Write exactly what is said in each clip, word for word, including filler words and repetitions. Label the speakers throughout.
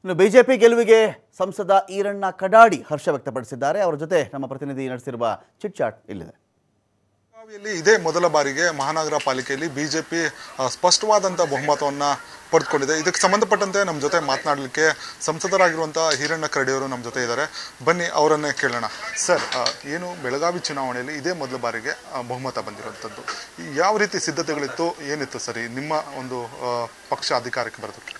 Speaker 1: ಇನ್ನು ಬಿಜೆಪಿ ಗೆಲುವಿಗೆ ಸಂಸದ ಈರಣ್ಣ ಕಡಾಡಿ ಹರ್ಷ ವ್ಯಕ್ತಪಡಿಸಿದ್ದಾರೆ. ಅವರ ಜೊತೆ ನಮ್ಮ ಪ್ರತಿನಿಧಿ ನಡೆಸಿರುವ ಚಿಟ್ ಚಾಟ್ ಇಲ್ಲಿದೆ.
Speaker 2: ಬೆಳಗಾವಿಯಲ್ಲಿ ಇದೇ ಮೊದಲ ಬಾರಿಗೆ ಮಹಾನಗರ ಪಾಲಿಕೆಯಲ್ಲಿ ಬಿಜೆಪಿ ಸ್ಪಷ್ಟವಾದಂಥ ಬಹುಮತವನ್ನು ಪಡೆದುಕೊಂಡಿದೆ. ಇದಕ್ಕೆ ಸಂಬಂಧಪಟ್ಟಂತೆ ನಮ್ಮ ಜೊತೆ ಮಾತನಾಡಲಿಕ್ಕೆ ಸಂಸದರಾಗಿರುವಂಥ ಈರಣ್ಣ ಕರಡಿ ಅವರು ನಮ್ಮ ಜೊತೆ ಇದ್ದಾರೆ. ಬನ್ನಿ ಅವರನ್ನೇ ಕೇಳೋಣ. ಸರ್, ಏನು ಬೆಳಗಾವಿ ಚುನಾವಣೆಯಲ್ಲಿ ಇದೇ ಮೊದಲ ಬಾರಿಗೆ ಬಹುಮತ ಬಂದಿರುವಂಥದ್ದು, ಯಾವ ರೀತಿ ಸಿದ್ಧತೆಗಳಿತ್ತು, ಏನಿತ್ತು ಸರಿ ನಿಮ್ಮ ಒಂದು ಪಕ್ಷ ಅಧಿಕಾರಕ್ಕೆ ಬರೋದಕ್ಕೆ?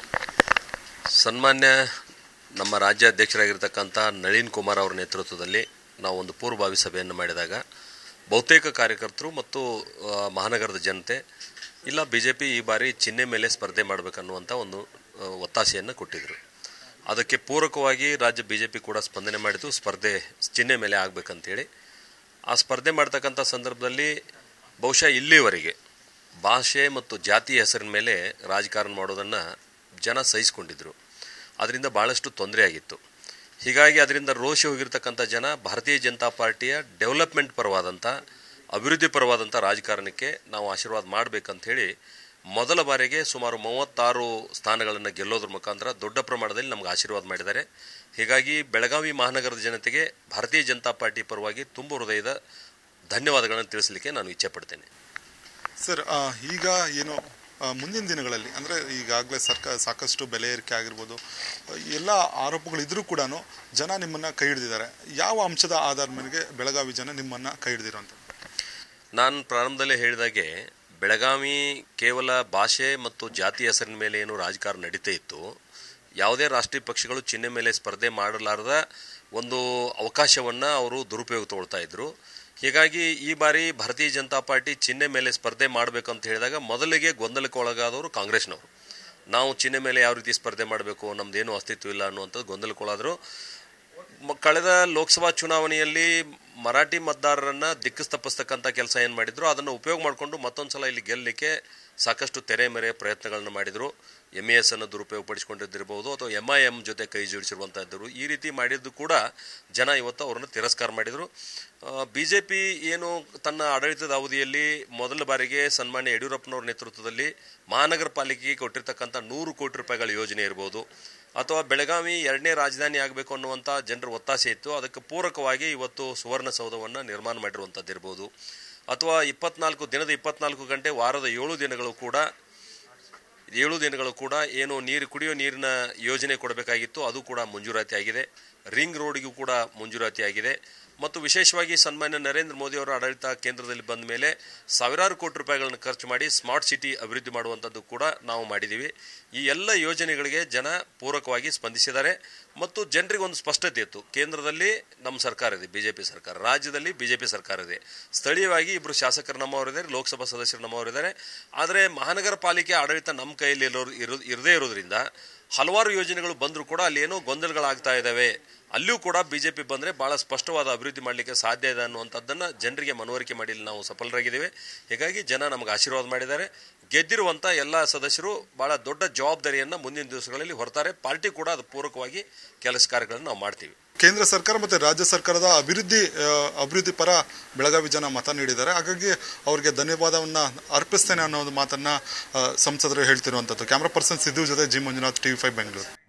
Speaker 3: ಸನ್ಮಾನ್ಯ ನಮ್ಮ ರಾಜ್ಯಾಧ್ಯಕ್ಷರಾಗಿರ್ತಕ್ಕಂಥ ನಳಿನ್ ಕುಮಾರ್ ಅವರ ನೇತೃತ್ವದಲ್ಲಿ ನಾವು ಒಂದು ಪೂರ್ವಭಾವಿ ಸಭೆಯನ್ನು ಮಾಡಿದಾಗ ಬಹುತೇಕ ಕಾರ್ಯಕರ್ತರು ಮತ್ತು ಮಹಾನಗರದ ಜನತೆ ಇಲ್ಲ ಬಿ ಜೆ ಪಿ ಈ ಬಾರಿ ಚಿಹ್ನೆ ಮೇಲೆ ಸ್ಪರ್ಧೆ ಮಾಡಬೇಕನ್ನುವಂಥ ಒಂದು ಒತ್ತಾಸೆಯನ್ನು ಕೊಟ್ಟಿದ್ದರು. ಅದಕ್ಕೆ ಪೂರಕವಾಗಿ ರಾಜ್ಯ ಬಿ ಜೆ ಪಿ ಕೂಡ ಸ್ಪಂದನೆ ಮಾಡಿತು. ಸ್ಪರ್ಧೆ ಚಿಹ್ನೆ ಮೇಲೆ ಆಗಬೇಕಂತೇಳಿ ಆ ಸ್ಪರ್ಧೆ ಮಾಡ್ತಕ್ಕಂಥ ಸಂದರ್ಭದಲ್ಲಿ ಬಹುಶಃ ಇಲ್ಲಿವರೆಗೆ ಭಾಷೆ ಮತ್ತು ಜಾತಿ ಹೆಸರಿನ ಮೇಲೆ ರಾಜಕಾರಣ ಮಾಡೋದನ್ನು ಜನ ಸಹಿಸಿಕೊಂಡಿದ್ದರು. ಅದರಿಂದ ಭಾಳಷ್ಟು ತೊಂದರೆ ಆಗಿತ್ತು. ಹೀಗಾಗಿ ಅದರಿಂದ ರೋಷಿ ಹೋಗಿರ್ತಕ್ಕಂಥ ಜನ ಭಾರತೀಯ ಜನತಾ ಪಾರ್ಟಿಯ ಡೆವಲಪ್ಮೆಂಟ್ ಪರವಾದಂಥ ಅಭಿವೃದ್ಧಿ ಪರವಾದಂಥ ರಾಜಕಾರಣಕ್ಕೆ ನಾವು ಆಶೀರ್ವಾದ ಮಾಡಬೇಕಂಥೇಳಿ ಮೊದಲ ಬಾರಿಗೆ ಸುಮಾರು ಮೂವತ್ತಾರು ಸ್ಥಾನಗಳನ್ನು ಗೆಲ್ಲೋದ್ರ ಮುಖಾಂತರ ದೊಡ್ಡ ಪ್ರಮಾಣದಲ್ಲಿ ನಮ್ಗೆ ಆಶೀರ್ವಾದ ಮಾಡಿದ್ದಾರೆ. ಹೀಗಾಗಿ ಬೆಳಗಾವಿ ಮಹಾನಗರದ ಜನತೆಗೆ ಭಾರತೀಯ ಜನತಾ ಪಾರ್ಟಿ ಪರವಾಗಿ ತುಂಬ ಹೃದಯದ ಧನ್ಯವಾದಗಳನ್ನು ತಿಳಿಸಲಿಕ್ಕೆ ನಾನು ಇಚ್ಛೆ ಪಡ್ತೇನೆ.
Speaker 2: ಸರ್, ಈಗ ಏನು ಮುಂದಿನ ದಿನಗಳಲ್ಲಿ ಅಂದರೆ ಈಗಾಗಲೇ ಸರ್ಕಾರ ಸಾಕಷ್ಟು ಬೆಲೆ ಏರಿಕೆ ಆಗಿರ್ಬೋದು, ಎಲ್ಲ ಆರೋಪಗಳಿದ್ರೂ ಕೂಡ ಜನ ನಿಮ್ಮನ್ನು ಕೈ ಹಿಡಿದಿದ್ದಾರೆ. ಯಾವ ಅಂಶದ ಆಧಾರದ ಮೇರೆಗೆ ಬೆಳಗಾವಿ ಜನ ನಿಮ್ಮನ್ನು ಕೈ ಹಿಡಿದಿರೋಂಥ?
Speaker 3: ನಾನು ಪ್ರಾರಂಭದಲ್ಲೇ ಹೇಳಿದಾಗೆ ಬೆಳಗಾವಿ ಕೇವಲ ಭಾಷೆ ಮತ್ತು ಜಾತಿ ಹೆಸರಿನ ಮೇಲೆ ಏನು ರಾಜಕಾರಣ ನಡೀತಾ ಇತ್ತು, ಯಾವುದೇ ರಾಷ್ಟ್ರೀಯ ಪಕ್ಷಗಳು ಚಿಹ್ನೆ ಮೇಲೆ ಸ್ಪರ್ಧೆ ಮಾಡಲಾರದ ಒಂದು ಅವಕಾಶವನ್ನು ಅವರು ದುರುಪಯೋಗ ತಗೊಳ್ತಾ ಇದ್ರು. ಹೀಗಾಗಿ ಈ ಬಾರಿ ಭಾರತೀಯ ಜನತಾ ಪಾರ್ಟಿ ಚಿಹ್ನೆ ಮೇಲೆ ಸ್ಪರ್ಧೆ ಮಾಡಬೇಕಂತ ಹೇಳಿದಾಗ ಮೊದಲಿಗೆ ಗೊಂದಲಕ್ಕೆ ಒಳಗಾದವರು ಕಾಂಗ್ರೆಸ್ನವರು. ನಾವು ಚಿಹ್ನೆ ಮೇಲೆ ಯಾವ ರೀತಿ ಸ್ಪರ್ಧೆ ಮಾಡಬೇಕು, ನಮ್ದೇನು ಅಸ್ತಿತ್ವ ಇಲ್ಲ ಅನ್ನುವಂಥದ್ದು ಗೊಂದಲಕ್ಕೊಳಾದರು. ಕಳೆದ ಲೋಕಸಭಾ ಚುನಾವಣೆಯಲ್ಲಿ ಮರಾಠಿ ಮತದಾರರನ್ನು ದಿಕ್ಕಿಸ್ತಪ್ಪಿಸ್ತಕ್ಕಂಥ ಕೆಲಸ ಏನು ಮಾಡಿದ್ರು ಅದನ್ನು ಉಪಯೋಗ ಮಾಡಿಕೊಂಡು ಮತ್ತೊಂದು ಸಲ ಇಲ್ಲಿ ಗೆಲ್ಲಲಿಕ್ಕೆ ಸಾಕಷ್ಟು ತೆರೆ ಮೇರೆ ಪ್ರಯತ್ನಗಳನ್ನು ಮಾಡಿದರು. ಎಮ್ ಎ ಎಸ್ ಅನ್ನು ದುರುಪಯೋಗಪಡಿಸಿಕೊಂಡಿದ್ದಿರ್ಬೋದು ಅಥವಾ ಎಮ್ ಐ ಎಮ್ ಜೊತೆ ಕೈ ಜೋಡಿಸಿರುವಂಥದ್ದರು. ಈ ರೀತಿ ಮಾಡಿದ್ದು ಕೂಡ ಜನ ಇವತ್ತು ಅವರನ್ನು ತಿರಸ್ಕಾರ ಮಾಡಿದರು. ಬಿ ಜೆ ಪಿ ಏನು ತನ್ನ ಆಡಳಿತದ ಅವಧಿಯಲ್ಲಿ ಮೊದಲ ಬಾರಿಗೆ ಸನ್ಮಾನ್ಯ ಯಡಿಯೂರಪ್ಪನವ್ರ ನೇತೃತ್ವದಲ್ಲಿ ಮಹಾನಗರ ಪಾಲಿಕೆಗೆ ಕೊಟ್ಟಿರ್ತಕ್ಕಂಥ ನೂರು ಕೋಟಿ ರೂಪಾಯಿಗಳ ಯೋಜನೆ ಇರ್ಬೋದು, ಅಥವಾ ಬೆಳಗಾವಿ ಎರಡನೇ ರಾಜಧಾನಿ ಆಗಬೇಕು ಅನ್ನುವಂಥ ಜನರ ಒತ್ತಾಸೆ ಇತ್ತು, ಅದಕ್ಕೆ ಪೂರಕವಾಗಿ ಇವತ್ತು ಸುವರ್ಣಸೌಧವನ್ನು ನಿರ್ಮಾಣ ಮಾಡಿರುವಂಥದ್ದಿರ್ಬೋದು, ಅಥವಾ ಇಪ್ಪತ್ನಾಲ್ಕು ದಿನದ ಇಪ್ಪತ್ನಾಲ್ಕು ಗಂಟೆ ವಾರದ ಏಳು ದಿನಗಳು ಕೂಡ ಏಳು ದಿನಗಳು ಕೂಡ ಏನು ನೀರು ಕುಡಿಯೋ ನೀರಿನ ಯೋಜನೆ ಕೊಡಬೇಕಾಗಿತ್ತು, ಅದು ಕೂಡ ಮಂಜೂರಾತಿ ಆಗಿದೆ. ರಿಂಗ್ ರೋಡಿಗೂ ಕೂಡ ಮಂಜೂರಾತಿ ಆಗಿದೆ. ಮತ್ತು ವಿಶೇಷವಾಗಿ ಸನ್ಮಾನ್ಯ ನರೇಂದ್ರ ಮೋದಿ ಅವರ ಆಡಳಿತ ಕೇಂದ್ರದಲ್ಲಿ ಬಂದ ಮೇಲೆ ಸಾವಿರಾರು ಕೋಟಿ ರೂಪಾಯಿಗಳನ್ನು ಖರ್ಚು ಮಾಡಿ ಸ್ಮಾರ್ಟ್ ಸಿಟಿ ಅಭಿವೃದ್ಧಿ ಮಾಡುವಂಥದ್ದು ಕೂಡ ನಾವು ಮಾಡಿದ್ದೀವಿ. ಈ ಎಲ್ಲ ಯೋಜನೆಗಳಿಗೆ ಜನ ಪೂರಕವಾಗಿ ಸ್ಪಂದಿಸಿದ್ದಾರೆ ಮತ್ತು ಜನರಿಗೆ ಒಂದು ಸ್ಪಷ್ಟತೆ ಇತ್ತು. ಕೇಂದ್ರದಲ್ಲಿ ನಮ್ಮ ಸರ್ಕಾರ ಇದೆ, ಬಿ ಜೆ ಪಿ ಸರ್ಕಾರ, ರಾಜ್ಯದಲ್ಲಿ ಬಿ ಜೆ ಪಿ ಸರ್ಕಾರ ಇದೆ, ಸ್ಥಳೀಯವಾಗಿ ಇಬ್ಬರು ಶಾಸಕರು ನಮ್ಮವರಿದ್ದಾರೆ, ಲೋಕಸಭಾ ಸದಸ್ಯರು ನಮ್ಮವರಿದ್ದಾರೆ. ಆದರೆ ಮಹಾನಗರ ಪಾಲಿಕೆ ಆಡಳಿತ ನಮ್ಮ ಕೈಯಲ್ಲಿ ಇರೋರು ಇರೋ ಇರದೇ ಇರೋದ್ರಿಂದ ಹಲವಾರು ಯೋಜನೆಗಳು ಬಂದರೂ ಕೂಡ ಅಲ್ಲಿ ಏನೋ ಗೊಂದಲಗಳಾಗ್ತಾ ಇದ್ದಾವೆ. ಅಲ್ಲಿಯೂ ಕೂಡ ಬಿ ಜೆ ಪಿ ಬಂದರೆ ಭಾಳ ಸ್ಪಷ್ಟವಾದ ಅಭಿವೃದ್ಧಿ ಮಾಡಲಿಕ್ಕೆ ಸಾಧ್ಯ ಇದೆ ಅನ್ನುವಂಥದ್ದನ್ನು ಜನರಿಗೆ ಮನವರಿಕೆ ಮಾಡಿ ನಾವು ಸಫಲರಾಗಿದ್ದೇವೆ. ಹೀಗಾಗಿ ಜನ ನಮಗೆ ಆಶೀರ್ವಾದ ಮಾಡಿದ್ದಾರೆ. ಗೆದ್ದಿರುವಂಥ ಎಲ್ಲ ಸದಸ್ಯರು ಭಾಳ ದೊಡ್ಡ ಜವಾಬ್ದಾರಿಯನ್ನು ಮುಂದಿನ ದಿವಸಗಳಲ್ಲಿ ಹೊರತಾರೆ. ಪಾರ್ಟಿ ಕೂಡ ಅದು ಪೂರಕವಾಗಿ ಕೆಲಸ ಕಾರ್ಯಗಳನ್ನು ನಾವು ಮಾಡ್ತೀವಿ.
Speaker 2: ಕೇಂದ್ರ ಸರ್ಕಾರ ಮತ್ತು ರಾಜ್ಯ ಸರ್ಕಾರದ ಅಭಿವೃದ್ಧಿ ಅಭಿವೃದ್ಧಿ ಪರ ಬೆಳಗಾವಿ ಜನ ಮತ ನೀಡಿದ್ದಾರೆ. ಹಾಗಾಗಿ ಅವರಿಗೆ ಧನ್ಯವಾದವನ್ನು ಅರ್ಪಿಸ್ತೇನೆ ಅನ್ನೋ ಒಂದು ಮಾತನ್ನು ಸಂಸದರು ಹೇಳ್ತಿರುವಂಥದ್ದು. ಕ್ಯಾಮ್ರಾ ಪರ್ಸನ್ ಸಿದ್ದು ಜೊತೆ G Manjunath, TV five Bengaluru.